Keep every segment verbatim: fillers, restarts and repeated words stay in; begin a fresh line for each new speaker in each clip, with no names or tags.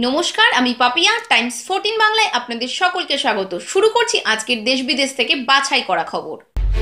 নমস্কার, আমি Papiya. Times fourteen বাংলায় আপনাদের সকলকে স্বাগত। শুরু করছি আজকের দেশ বিদেশ থেকে বাছাই করা খবর।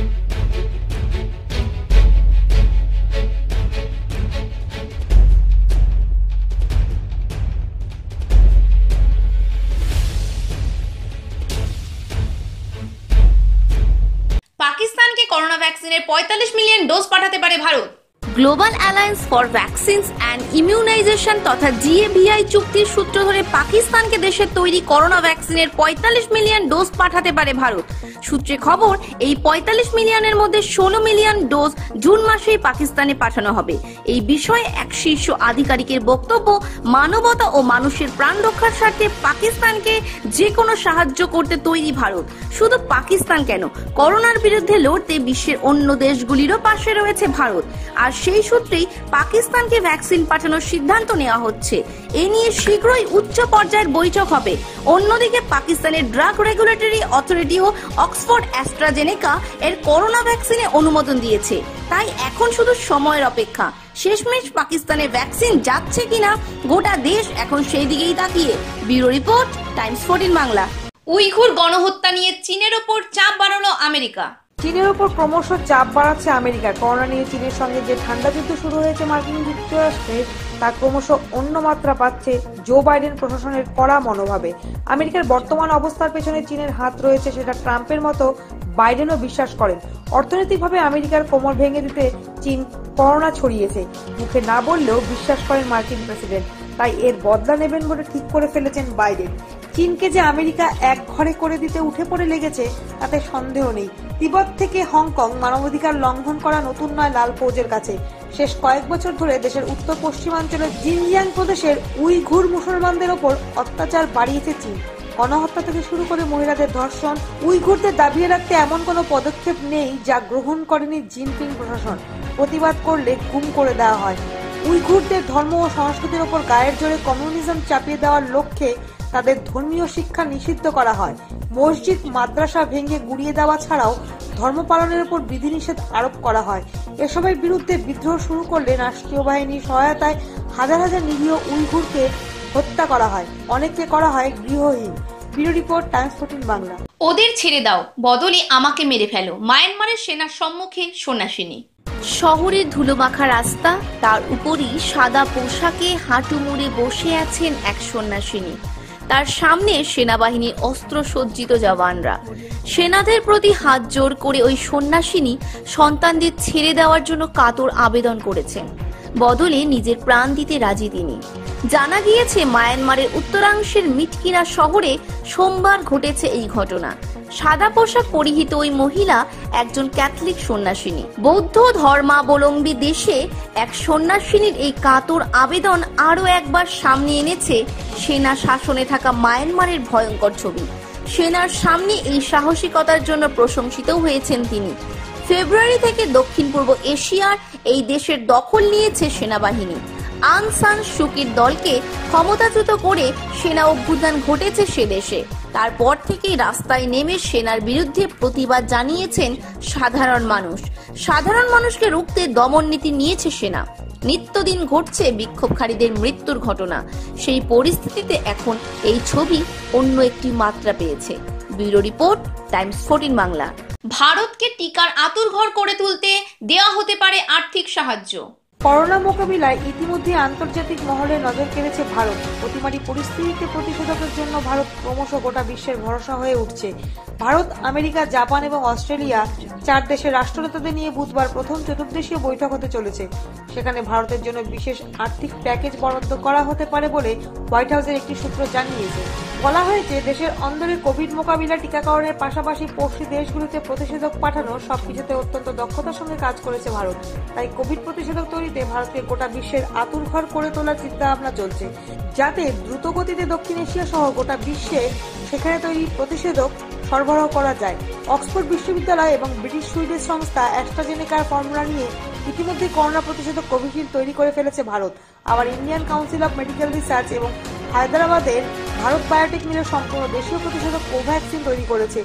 পাকিস্তানকে করোনা ভ্যাকসিনের পঁয়তাল্লিশ মিলিয়ন ডোজ পাঠাতে পারে Bharat. Global alliance for vaccines and immunisation তথা জি এ ভি আই চুক্তির সূত্র ধরে পাকিস্তানকে দেশের তৈরি করোনা ভ্যাকসিনের পঁয়তাল্লিশ মিলিয়ন ডোজ পাঠাতে পারে ভারত। সূত্রে খবর, এই পঁয়তাল্লিশ মিলিয়নের মধ্যে ষোলো মিলিয়ন ডোজ জুন মাসেই পাকিস্তানে পাঠানো হবে। এই বিষয়ে এক শীর্ষ আধিকারিকের বক্তব্য, মানবতা ও মানুষের প্রাণ রক্ষার স্বার্থে পাকিস্তানকে যে কোনো সাহায্য করতে তৈরি ভারত। শুধু পাকিস্তান কেন, করোনার বিরুদ্ধে লড়তে বিশ্বের অন্য দেশগুলিরও পাশে রয়েছে ভারত। আর সেই সূত্রেই পাকিস্তানকে ভ্যাকসিন পাঠানোর সিদ্ধান্ত নেওয়া হচ্ছে। এ নিয়ে শীঘ্রই উচ্চ পর্যায়ের বৈঠক হবে। অন্যদিকে পাকিস্তানের ড্রাগ রেগুলেটরি অথরিটিও অক্সফোর্ড অ্যাস্ট্রাজেনেকা এর করোনা ভ্যাকসিনে অনুমোদন দিয়েছে। তাই এখন শুধু সময়ের অপেক্ষা। শেষমেশ পাকিস্তানের ভ্যাকসিন যাচ্ছে কিনা গোটা দেশ এখন সেই দিকেই তাকিয়ে। Bureau report, Times fourteen Bangla. Uyghur গণহত্যা নিয়ে চীনের ওপর চাপ বাড়ালো আমেরিকা।
চীনের ওপর ক্রমশ চাপ বাড়াচ্ছে আমেরিকা। করোনা নিয়ে চীনের সঙ্গে যে ঠান্ডা যুদ্ধ শুরু হয়েছে মার্কিন যুক্তরাষ্ট্রে, তা ক্রমশ অন্য মাত্রা পাচ্ছে জো বাইডেন প্রশাসনের কড়া মনোভাবে। আমেরিকার বর্তমান অবস্থার পেছনে চীনের হাত রয়েছে, সেটা ট্রাম্পের মতো বাইডেনও বিশ্বাস করেন। অর্থনৈতিকভাবে আমেরিকার কোমর ভেঙে দিতে চীন করোনা ছড়িয়েছে, মুখে না বললেও বিশ্বাস করেন মার্কিন প্রেসিডেন্ট। তাই এর বদলা নেবেন বলে ঠিক করে ফেলেছেন বাইডেন। চীনকে যে আমেরিকা এক ঘরে করে দিতে উঠে পড়ে লেগেছে তাতে সন্দেহ নেই। তিব্বত থেকে হংকং মানবাধিকার লঙ্ঘন করা নতুন নয় লাল ফৌজের কাছে। শেষ কয়েক বছর ধরে দেশের উত্তর পশ্চিমাঞ্চলের জিনজিয়াং প্রদেশের উইঘুর মুসলমানদের ওপর অত্যাচার বাড়িয়েছে চীন। গণহত্যা থেকে শুরু করে মহিলাদের ধর্ষণ, উইঘুরদের দাবিয়ে রাখতে এমন কোনো পদক্ষেপ নেই যা গ্রহণ করেনি জিনপিং প্রশাসন। প্রতিবাদ করলে গুম করে দেওয়া হয়। উইঘুরদের ধর্ম ও সংস্কৃতির ওপর গায়ের জোরে কমিউনিজম চাপিয়ে দেওয়ার লক্ষ্যে তাদের ধর্মীয় শিক্ষা নিষিদ্ধ করা হয়। মসজিদ মাদ্রাসা ভেঙে গুড়িয়ে দেওয়া ছাড়াও ধর্ম পালনের উপর বিধিনিষেধ আরোপ করা হয়। এসবের বিরুদ্ধে বিদ্রোহ শুরু করলে রাষ্ট্রীয় বাহিনীর সহায়তায় হাজার হাজার নিরীহ উইঘুরকে হত্যা করা হয়, অনেককে করা হয় গৃহহীন। Bureau report, Times fourteen Bangla.
ওদের ছেড়ে দাও, বদলে আমাকে মেরে ফেলো, মায়ানমারের সেনার সম্মুখে সন্ন্যাসিনী। শহরের ধুলোমাখা রাস্তা, তার উপরই সাদা পোশাকে হাঁটু মুড়ে বসে আছেন এক সন্ন্যাসিনী। তার সামনে সেনাবাহিনীর অস্ত্র সজ্জিত জওয়ানরা। সেনাদের প্রতি হাত জোর করে ওই সন্ন্যাসিনী সন্তানদের ছেড়ে দেওয়ার জন্য কাতর আবেদন করেছেন। বদলে নিজের প্রাণ দিতে রাজি তিনি। জানা গিয়েছে, মায়ানমারের উত্তরাংশের মিটকিনা শহরে সোমবার ঘটেছে এই ঘটনা। সাদা পোশাক পরিহিত ওই মহিলা একজন ক্যাথলিক সন্ন্যাসিনী। বৌদ্ধ ধর্মাবলম্বী দেশে এক সন্ন্যাসিনীর এই কাতর আবেদন আরও একবার সামনে এনেছে সেনা শাসনে থাকা মায়ানমারের ভয়ঙ্কর ছবি। সেনার সামনে এই সাহসিকতার জন্য প্রশংসিতও হয়েছেন তিনি। ফেব্রুয়ারি থেকে দক্ষিণ পূর্ব এশিয়ার এই দেশের দখল নিয়েছে সেনাবাহিনী। আং সান সুকির দলকে ক্ষমতাচ্যুত করে সেনা অভ্যুত্থান ঘটেছে সে দেশে। তারপর থেকেই রাস্তায় নেমে সেনার বিরুদ্ধে প্রতিবাদ জানিয়েছেন সাধারণ মানুষ। সাধারণ মানুষকে রুখতে দমন নীতি নিয়েছে সেনা। নিত্যদিন ঘটছে বিক্ষোভকারীদের মৃত্যুর ঘটনা। সেই পরিস্থিতিতে এখন এই ছবি অন্য একটি মাত্রা পেয়েছে। Bureau report, Times fourteen Bangla. ভারতকে টিকার আঁতুড়ঘর করে তুলতে দেওয়া হতে পারে আর্থিক সাহায্য।
করোনা মোকাবিলায় ইতিমধ্যে আন্তর্জাতিক মহলে নজর কেড়েছে ভারত। অতিমারি পরিস্থিতিতে প্রতিষেধকের জন্য ভারত ক্রমশ গোটা বিশ্বের ভরসা হয়ে উঠছে। ভারত, আমেরিকা, জাপান এবং অস্ট্রেলিয়া চার দেশের রাষ্ট্রনেতাদের নিয়ে বুধবার প্রথম চতুর্দেশীয় বৈঠক হতে চলেছে। সেখানে ভারতের জন্য বিশেষ আর্থিক প্যাকেজ বরাদ্দ করা হতে পারে বলে হোয়াইট হাউসের একটি সূত্র জানিয়েছে। বলা হয়েছে, দেশের অন্দরে কোভিড মোকাবিলা টিকাকরণের পাশাপাশি পড়শি দেশগুলিতে প্রতিষেধক পাঠানো সবকিছুতে অত্যন্ত দক্ষতার সঙ্গে কাজ করেছে ভারত। তাই কোভিড প্রতিষেধক তৈরিতে ভারতকে গোটা বিশ্বের আঁতুড়ঘর করে তোলার চিন্তা ভাবনা চলছে, যাতে দ্রুত গতিতে দক্ষিণ এশিয়া সহ গোটা বিশ্বে সেখানে তৈরি প্রতিষেধক সরবরাহ করা যায়। অক্সফোর্ড বিশ্ববিদ্যালয় এবং ব্রিটিশ সুইডিশ সংস্থা অ্যাস্ট্রাজেনেকার ফর্মুলা নিয়ে ইতিমধ্যে করোনা প্রতিষেধক কোভিশিল্ড তৈরি করে ফেলেছে ভারত। আবার Indian council of medical research এবং হায়দ্রাবাদের ভারত বায়োটেক মিলের সম্পূর্ণ দেশীয় প্রতিষেধক কোভ্যাক্সিন তৈরি করেছে।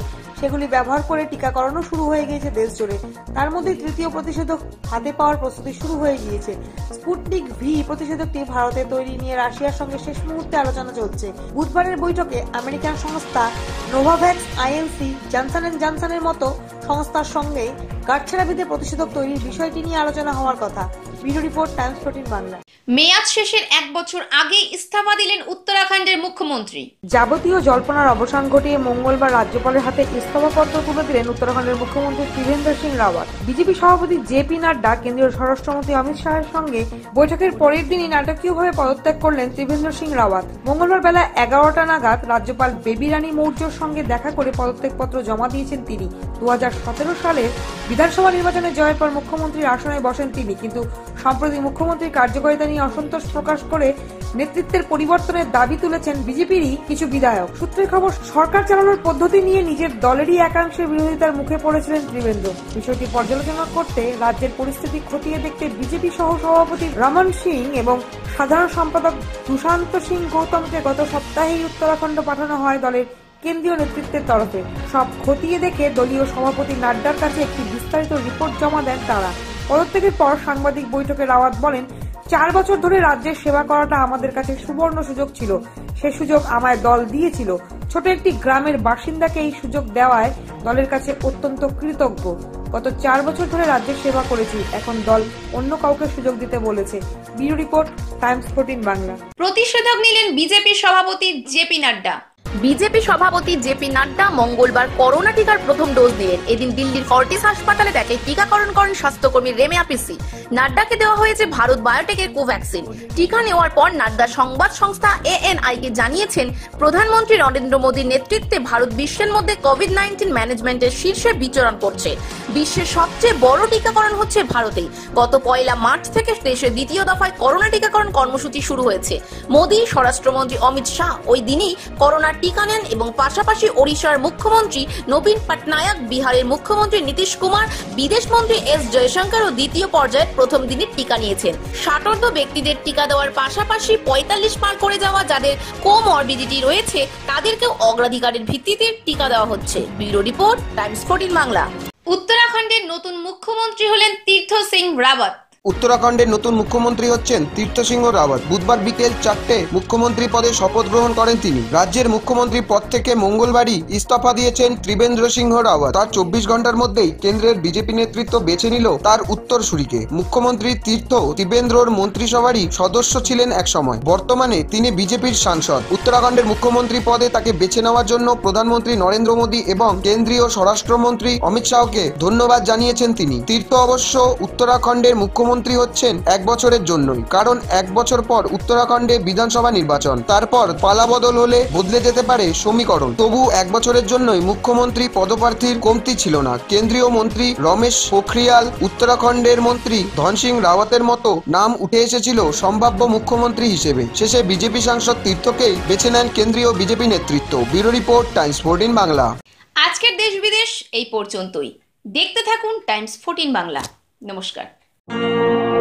সেগুলি ব্যবহার করে টিকাকরণও শুরু হয়ে গিয়েছে দেশ জুড়ে। তার মধ্যে তৃতীয় প্রতিষেধক হাতে পাওয়ার প্রস্তুতি শুরু হয়ে গিয়েছে। স্পুটনিক ভি প্রতিষেধকটি ভারতে তৈরি নিয়ে রাশিয়ার সঙ্গে শেষ মুহূর্তে আলোচনা চলছে। বুধবারের বৈঠকে আমেরিকান সংস্থা নোভাভ্যাক্স, আইএলসি, জনসন এন্ড জনসনের মতো সংস্থার সঙ্গে গাঁটছড়াবিদের প্রতিষেধক তৈরির বিষয়টি নিয়ে আলোচনা হওয়ার কথা। Video report, Times fourteen Bangla.
মেয়াদ শেষের এক বছর আগে ইস্তফা দিলেন উত্তরাখণ্ডের মুখ্যমন্ত্রী।
যাবতীয় জল্পনার অবসান ঘটিয়ে মঙ্গলবার রাজ্যপালের হাতে ইস্তফাপত্র তুলে দিলেন উত্তরাখণ্ডের মুখ্যমন্ত্রী ত্রিভেন্দ্র সিং রাওয়াত। বিজেপি সভাপতি জে পি নাড্ডা, কেন্দ্রীয় স্বরাষ্ট্রমন্ত্রী অমিত শাহের সঙ্গে বৈঠকের পরের দিনই নাটকীয়ভাবে পদত্যাগ করলেন ত্রিভেন্দ্র সিং রাওয়াত। মঙ্গলবার বেলা এগারোটা নাগাদ রাজ্যপাল বেবি রানী মৌর্যর সঙ্গে দেখা করে পদত্যাগপত্র জমা দিয়েছেন তিনি। দু হাজার সতেরো সালের বিধানসভা নির্বাচনে জয়ের পর মুখ্যমন্ত্রীর আসনে বসেন তিনি, কিন্তু সম্প্রতি মুখ্যমন্ত্রীর কার্যকারিতা নিয়ে অসন্তোষ প্রকাশ করে নেতৃত্বের পরিবর্তনের দাবি তুলেছেন বিজেপিরই কিছু বিধায়ক। সূত্রের খবর, সরকার চালানোর পদ্ধতি নিয়ে নিজের দলেরই একাংশের বিরোধিতার মুখে পড়েছিলেন ত্রিবেন্দ্র। বিষয়টি পর্যালোচনা করতে, রাজ্যের পরিস্থিতি খতিয়ে দেখতে বিজেপি সহ সভাপতি রমন সিং এবং সাধারণ সম্পাদক সুশান্ত সিং গৌতমকে গত সপ্তাহেই উত্তরাখণ্ড পাঠানো হয় দলের কেন্দ্রীয় নেতৃত্বের তরফে। সব খতিয়ে দেখে দলীয় সভাপতি নাড্ডার কাছে একটি বিস্তারিত রিপোর্ট জমা দেন তারা। পদত্যাগের পর সাংবাদিক বৈঠকে রাওয়াত বলেন, চার বছর ধরে রাজ্যের সেবা করাটা আমাদের কাছে সুবর্ণ সুযোগ ছিল। সে সুযোগ আমায় দল দিয়েছিল। ছোট একটি গ্রামের বাসিন্দাকে এই সুযোগ দেওয়ায় দলের কাছে অত্যন্ত কৃতজ্ঞ। গত চার বছর ধরে রাজ্যের সেবা করেছি, এখন দল অন্য কাউকে সুযোগ দিতে বলেছে। Bureau report, Times fourteen Bangla.
প্রতিষেধক নিলেন বিজেপি সভাপতি জে পি নাড্ডা। বিজেপি সভাপতি জে পি নাড্ডা মঙ্গলবার করোনা টিকার প্রথম ডোজ দিলেন। এদিন দিল্লির ফর্টিস হাসপাতালে তাকে টিকাকরণ করেন স্বাস্থ্যকর্মী রেমে আপিসি। নাড্ডাকে দেওয়া হয়েছে ভারত বায়োটেকের কোভ্যাক্সিন। টিকা নেওয়ার পর নাড্ডা সংবাদ সংস্থা এ এন আই কে জানিয়েছেন, প্রধানমন্ত্রী নরেন্দ্র মোদীর নেতৃত্বে ভারত বিশ্বের মধ্যে কোভিড নাইন্টিন ম্যানেজমেন্টের শীর্ষে বিচরণ করছে। বিশ্বের সবচেয়ে বড় টিকাকরণ হচ্ছে ভারতেই। গত পয়লা মার্চ থেকে দেশে দ্বিতীয় দফায় করোনা টিকাকরণ কর্মসূচি শুরু হয়েছে। মোদী, স্বরাষ্ট্রমন্ত্রী অমিত শাহ ওই দিনই করোনা টিকা নেন এবং পাশাপাশি ওড়িশার মুখ্যমন্ত্রী নবীন পটনায়ক, বিহারের মুখ্যমন্ত্রী নীতিশ কুমার, বিদেশ মন্ত্রী এস জয়শঙ্করও দ্বিতীয় পর্যায়ে প্রথম দিনই টিকা নিয়েছেন। ষাটোর্ধ ব্যক্তিদের টিকা দেওয়ার পাশাপাশি পঁয়তাল্লিশ পার করে যাওয়া যাদের কোমরবিডিটি রয়েছে তাদেরকেও অগ্রাধিকারের ভিত্তিতে টিকা দেওয়া হচ্ছে। Bureau report, Times fourteen Bangla. উত্তরাখণ্ডের নতুন মুখ্যমন্ত্রী হলেন তীর্থ সিং রাওয়াত।
উত্তরাখণ্ডের নতুন মুখ্যমন্ত্রী হচ্ছেন তীর্থ সিংহ রাওয়াত। বুধবার বিকেল চারটে মুখ্যমন্ত্রী পদে শপথ গ্রহণ করেন তিনি। রাজ্যের মুখ্যমন্ত্রী পদ থেকে মঙ্গলবারই ইস্তফা দিয়েছেন ত্রিবেন্দ্র সিংহ রাওয়াত। তার চব্বিশ ঘন্টার মধ্যেই কেন্দ্রের বিজেপি নেতৃত্ব বেছে নিল তার উত্তরসূরিকে। মুখ্যমন্ত্রী তীর্থ ত্রিবেন্দ্রর মন্ত্রিসভারই সদস্য ছিলেন এক সময়। বর্তমানে তিনি বিজেপির সাংসদ। উত্তরাখণ্ডের মুখ্যমন্ত্রী পদে তাকে বেছে নেওয়ার জন্য প্রধানমন্ত্রী নরেন্দ্র মোদী এবং কেন্দ্রীয় স্বরাষ্ট্রমন্ত্রী অমিত শাহকে ধন্যবাদ জানিয়েছেন তিনি। তীর্থ অবশ্য উত্তরাখণ্ডের মুখ্যমন্ত্রী মন্ত্রী হচ্ছেন এক বছরের জন্যই, কারণ এক বছর পর উত্তরাখণ্ডে বিধানসভা নির্বাচন, তারপর পালাবদল হলে বদলে যেতে পারে সমীকরণ। তবু এক বছরের জন্যই মুখ্যমন্ত্রী পদপ্রার্থীর কমতি ছিল না। কেন্দ্রীয় মন্ত্রী রমেশ পোখরিয়াল, উত্তরাখণ্ডের মন্ত্রী ধন সিং রাওয়াতের মতো নাম উঠে এসেছিল সম্ভাব্য মুখ্যমন্ত্রী হিসেবে। শেষে বিজেপি সাংসদ তীর্থকেই বেছে নেন কেন্দ্রীয় বিজেপি নেতৃত্ব। Bureau report, Times fourteen Bangla.
আজকের দেশ বিদেশ এই পর্যন্তই। দেখতে থাকুন টাইমস ফোরটিন বাংলা। নমস্কার।